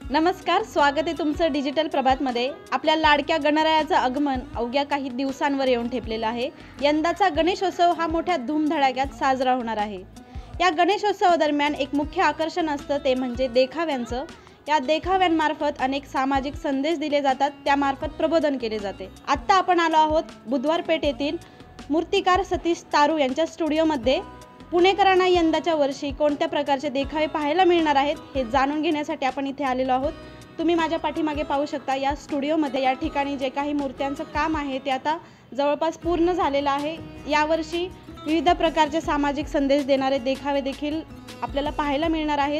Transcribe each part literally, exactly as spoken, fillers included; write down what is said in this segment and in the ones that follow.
नमस्कार, स्वागत आहे तुमचं डिजिटल प्रभातमध्ये। आपल्या लाडक्या गणरायाचं आगमन अवघ्या काही दिवसांवर येऊन ठेपलेलं आहे। यंदाचा गणेशोत्सव हा मोठ्या धूमधडाक्यात साजरा होणार आहे। या गणेशोत्सवादरम्यान एक मुख्य आकर्षण असतं ते म्हणजे देखाव्यांचं। या देखाव्यांमार्फत अनेक सामाजिक संदेश दिले जातात, त्यामार्फत प्रबोधन केले जाते। आता आपण आलो आहोत बुधवारपेठ येथील मूर्तिकार सतीश तारू यांच्या स्टुडिओमध्ये। पुणेकरांना यंदाच्या वर्षी कोणत्या प्रकारचे देखावे पाहायला मिळणार आहेत हे जाणून घेण्यासाठी आपण इथे आलेलो आहोत। तुम्ही माझ्या पाठीमागे पाहू शकता, या स्टुडिओमध्ये या ठिकाणी जे काही मूर्त्यांचं काम आहे ते आता जवळपास पूर्ण झालेलं आहे। यावर्षी विविध प्रकारचे सामाजिक संदेश देणारे देखावे देखील आपल्याला पाहायला मिळणार आहेत।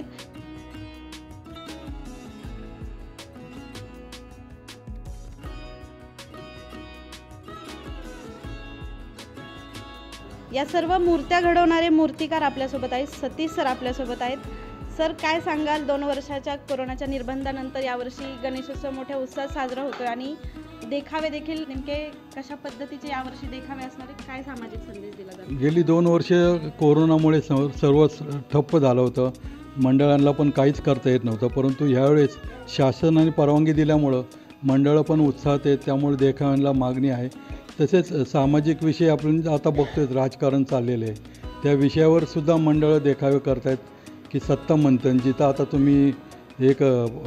या सर्व मूर्त्या घडवणारे मूर्तिकार आपल्यासोबत आहेत। सतीश सर आपल्यासोबत आहेत। सर, काय सांगाल, दोन वर्षाच्या कोरोनाच्या निर्बंधानंतर यावर्षी गणेशोत्सव मोठ्या उत्साहात साजरा होतोय आणि देखावे देखील नेमके कशा पद्धतीचे यावर्षी देखावे असणार आहेत, काय सामाजिक संदेश दिला जातो? गेली दोन वर्ष कोरोनामुळे सर्व ठप्प झालं होतं, मंडळांना पण काहीच करता येत नव्हतं। परंतु यावेळेस शासनाने परवानगी दिल्यामुळं मंडळं पण उत्साहात आहेत, त्यामुळे देखाव्यांना मागणी आहे। तसेच सामाजिक विषय आपण आता बघतोय, राजकारण चाललेलं आहे, त्या विषयावर सुद्धा मंडळं देखावे करत आहेत की सत्ता मंथन, जिथं आता तुम्ही एक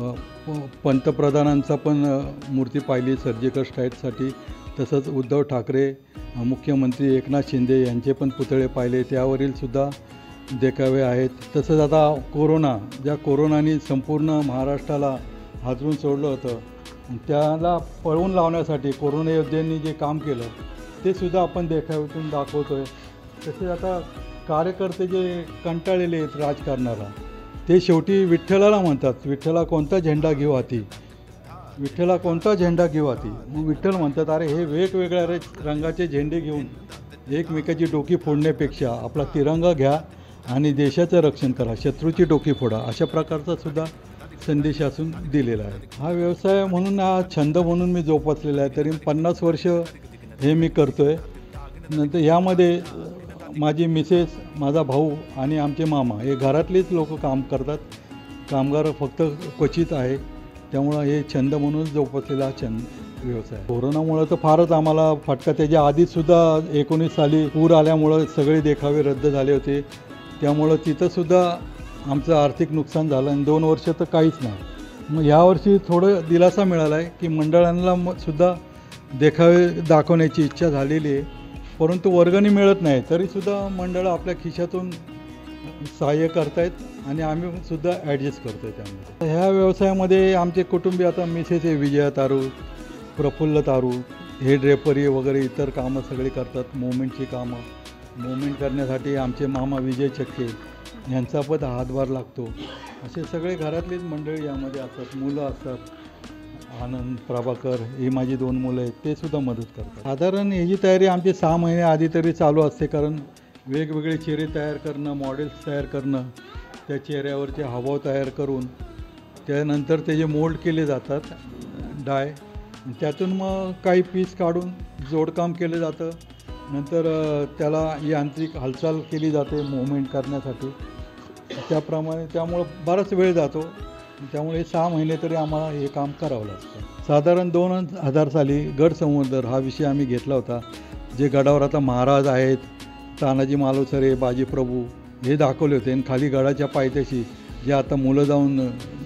पंतप्रधानांचा पण मूर्ती पाहिली सर्जिकल स्ट्राईकसाठी, तसंच उद्धव ठाकरे मुख्यमंत्री एकनाथ शिंदे यांचे पण पुतळे पाहिले, त्यावरील सुद्धा देखावे आहेत। तसंच आता कोरोना, ज्या कोरोनाने संपूर्ण महाराष्ट्राला हादरून सोडलं होतं, त्याला पळवून लावण्यासाठी कोरोना योद्ध्यांनी जे काम केलं ते सुद्धा आपण देखाव्यातून दाखवतो आहे। तसेच आता कार्यकर्ते जे कंटाळलेले आहेत राजकारणाला, ते शेवटी विठ्ठलाला म्हणतात, विठ्ठला कोणता झेंडा घेऊ हाती, विठ्ठला कोणता झेंडा घेऊ हाती। मग विठ्ठल म्हणतात, अरे हे वेगवेगळ्या रंगाचे झेंडे घेऊन एकमेकाची डोकी फोडण्यापेक्षा आपला तिरंगा घ्या आणि देशाचं रक्षण करा, शत्रूची डोकी फोडा, अशा प्रकारचा सुद्धा संदेश असून दिलेला आहे। हा व्यवसाय म्हणून, हा छंद म्हणून मी जोपासलेला आहे। तरी पन्नास वर्ष हे मी करतो आहे। नंतर यामध्ये माझी मिसेस, माझा भाऊ आणि आमचे मामा हे घरातलेच लोक काम करतात, कामगार फक्त क्वचित आहे। त्यामुळं हे छंद म्हणून जोपासलेला हा छंद व्यवसाय। कोरोनामुळं तर फारच आम्हाला फटका, त्याच्या आधीसुद्धा एकोणीस साली पूर आल्यामुळं सगळे देखावे रद्द झाले होते, त्यामुळं तिथंसुद्धा आमचं आर्थिक नुकसान झालं आणि दोन वर्ष तर काहीच नाही। मग यावर्षी थोडं दिलासा मिळाला आहे की मंडळांना सुद्धा देखावे दाखवण्याची इच्छा झालेली आहे, परंतु वर्गणी मिळत नाही, तरीसुद्धा मंडळं आपल्या खिशातून सहाय्य करतायत आणि आम्ही सुद्धा ॲडजस्ट करतो आहे। त्यामुळे ह्या व्यवसायामध्ये आमचे कुटुंबीय, आता मिसेस आहे विजया तारू, प्रफुल्ल तारू, हे ड्रेपरी वगैरे इतर कामं सगळी करतात, मोमेंटची कामं। मोमेंट करण्यासाठी आमचे मामा विजय चक्के यांचा पण हातभार लागतो। असे सगळे घरातलीच मंडळी यामध्ये असतात, मुलं असतात, आनंद, प्रभाकर, ही माझी दोन मुलं आहेत, ते सुद्धा मदत करतात। साधारण ह्याची तयारी आमची सहा महिने आधी तरी चालू असते, कारण वेगवेगळे चेहरे तयार करणं, मॉडेल्स तयार करणं, त्या चेहऱ्यावरचे हावभाव तयार करून त्यानंतर त्याचे मोल्ड केले जातात, डाय, त्यातून मग काही पीस काढून जोडकाम केलं जातं। नंतर त्याला यांत्रिक हालचाल केली जाते मूवमेंट करण्यासाठी, त्याप्रमाणे त्यामुळं बराच वेळ जातो। त्यामुळे सहा महिने तरी आम्हाला हे काम करावं लागतं। साधारण दोन हजार साली गड संवर्धन हा विषय आम्ही घेतला होता, जे गडावर आता महाराज आहेत, तानाजी मालुसरे, बाजीप्रभू हे दाखवले होते, आणि खाली गडाच्या पायथ्याशी जे आता मुलं जाऊन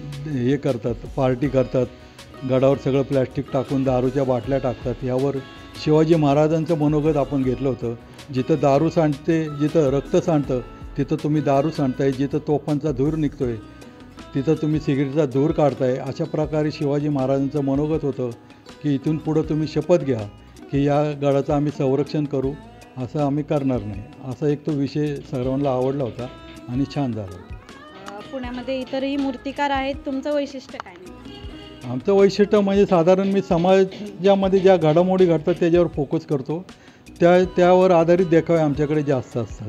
हे करतात, पार्टी करतात, गडावर सगळं प्लॅस्टिक टाकून दारूच्या बाटल्या टाकतात, यावर शिवाजी महाराजांचं मनोगत आपण घेतलं होतं। जिथं दारू सांडते, जिथं रक्त सांडतं तिथं तुम्ही दारू सांडताय, जिथं तोफांचा धूर निघतो आहे तिथं तुम्ही सिगरेटचा धूर काढताय, अशा प्रकारे शिवाजी महाराजांचं मनोगत होतं की इथून पुढं तुम्ही शपथ घ्या की या गडाचं आम्ही संरक्षण करू, असं आम्ही करणार नाही। असा एक तो विषय सर्वांना आवडला होता आणि छान झाला। पुण्यामध्ये इतरही मूर्तिकार आहेत, तुमचं वैशिष्ट्य काय? आमचं वैशिष्ट्य म्हणजे साधारण मी समाजामध्ये ज्या घडामोडी घडतात त्याच्यावर फोकस करतो, त्या त्यावर आधारित देखावे आमच्याकडे जास्त असतात,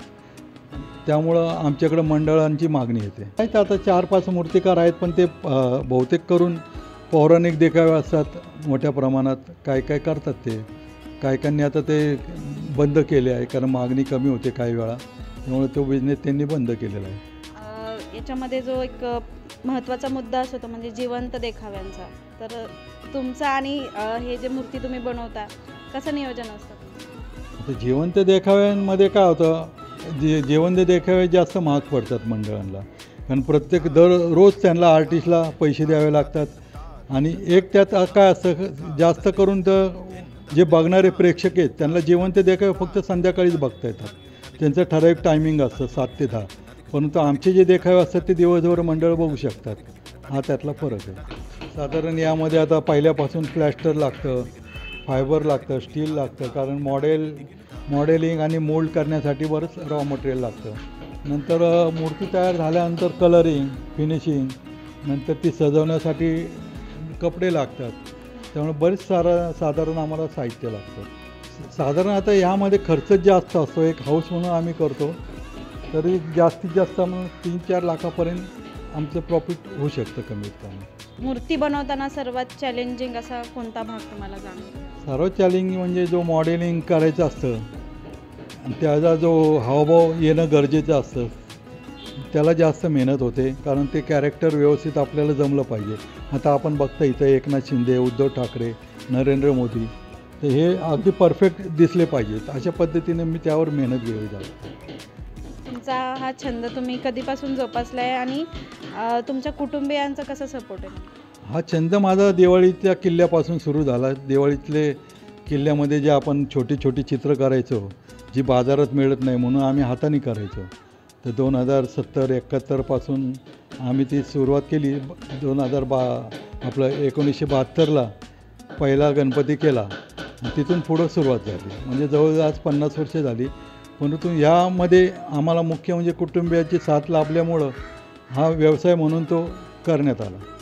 त्यामुळं आमच्याकडं मंडळांची मागणी येते। नाही, आता चार पाच मूर्तिकार आहेत, पण ते बहुतेक करून पौराणिक देखावे असतात मोठ्या प्रमाणात, काय काय करतात ते, काय कायांनी आता ते बंद केले आहे, कारण मागणी कमी होते काही वेळा, त्यामुळे तो बिझनेस त्यांनी बंद केलेला आहे। याच्यामध्ये जो एक महत्त्वाचा मुद्दा असतो तो म्हणजे जिवंत देखाव्यांचा. तर तुमचा आणि अ, हे जे मूर्ती तुम्ही बनवता कसं नियोजन असतं? आता जिवंत देखाव्यांमध्ये काय होतं, जे जिवंत देखावे जास्त महाग पडतात मंडळांना, कारण प्रत्येक दररोज त्यांना आर्टिस्टला पैसे द्यावे लागतात आणि एक त्यात काय असतं, जास्त करून तर जे बघणारे प्रेक्षक आहेत त्यांना जिवंत देखावे फक्त संध्याकाळीच बघता येतात. त्यांचं ठराविक टायमिंग असतं सात ते दहा, परंतु आमचे जे देखावे असतात ते दिवसभर मंडळ बघू शकतात. हा त्यातला फरक आहे. साधारण यामध्ये आता पहिल्यापासून प्लॅस्टर लागतं, फायबर लागतं, स्टील लागतं, कारण मॉडेल मॉडेलिंग आणि मोल्ड करण्यासाठी बरंच रॉ मटेरियल लागतं. नंतर अ, मूर्ती तयार झाल्यानंतर कलरिंग, फिनिशिंग, नंतर ती सजवण्यासाठी कपडे लागतात. त्यामुळे बरेच सारा साधारण आम्हाला साहित्य लागतं. साधारण आता ह्यामध्ये खर्चच जास्त असतो. एक हाऊस म्हणून आम्ही करतो तरी जास्तीत जास्त मग तीन चार लाखापर्यंत आमचं प्रॉफिट होऊ शकतं कमीत कमी. मूर्ती बनवताना सर्वात चॅलेंजिंग असा कोणता भाग तुम्हाला जाणवतो? सर्वात चॅलेंजिंग म्हणजे जो मॉडेलिंग करायचं असतं आणि त्याचा जो हावभाव येणं गरजेचं असतं, त्याला जास्त मेहनत होते, कारण ते कॅरेक्टर व्यवस्थित आपल्याला जमलं पाहिजे. आता आपण बघता इथं एकनाथ शिंदे, उद्धव ठाकरे, नरेंद्र मोदी, तर हे अगदी परफेक्ट दिसले पाहिजेत. अशा पद्धतीने मी त्यावर मेहनत घेऊ जातो. तुमचा हा छंद तुम्ही कधीपासून जोपासला आहे आणि अ, तुमच्या कुटुंबियांचा कसा सपोर्ट आहे? हा छंद माझा दिवाळीच्या किल्ल्यापासून सुरू झाला. दिवाळीतले किल्ल्यामध्ये जे आपण छोटी छोटी चित्र करायचो, जी बाजारात मिळत नाही म्हणून आम्ही हाताने करायचो. तर दोन हजार सत्तर एकाहत्तरपासून आम्ही ती सुरुवात केली. दोन हजार बा आपलं एकोणीसशे बहात्तरला पहिला गणपती केला. तिथून पुढं सुरुवात झाली, म्हणजे जवळजवळ आज पन्नास वर्षे झाली. परंतु यामध्ये आम्हाला मुख्य म्हणजे कुटुंबियाची साथ लाभल्यामुळं हा व्यवसाय म्हणून तो करण्यात आला.